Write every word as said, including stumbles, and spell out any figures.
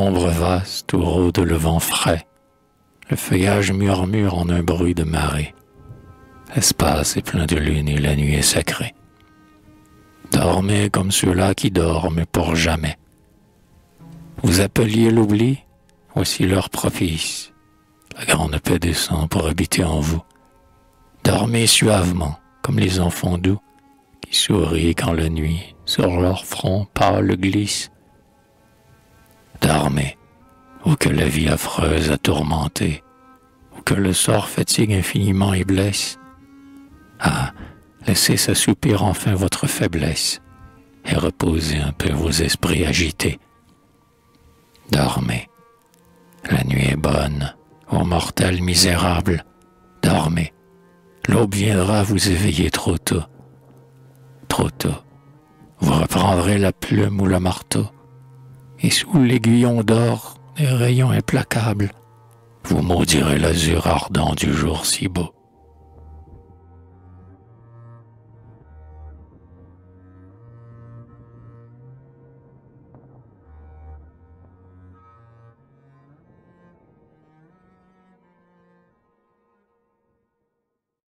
l'ombre vaste où rôde le vent frais, le feuillage murmure en un bruit de marée. L'espace est plein de lune et la nuit est sacrée. Dormez comme ceux-là qui dorment pour jamais. Vous appeliez l'oubli, voici l'heure propice. La grande paix descend pour habiter en vous. Dormez suavement, comme les enfants doux, qui sourient quand la nuit sur leur front pâle glisse. Dormez, ou que la vie affreuse a tourmenté, ou que le sort fatigue infiniment et blesse. Ah, laissez s'assoupir enfin votre faiblesse, et reposez un peu vos esprits agités. Dormez, la nuit est bonne, ô mortels misérables, dormez, l'aube viendra vous éveiller trop tôt. Trop tôt, vous reprendrez la plume ou le marteau, et sous l'aiguillon d'or des rayons implacables, vous maudirez l'azur ardent du jour si beau.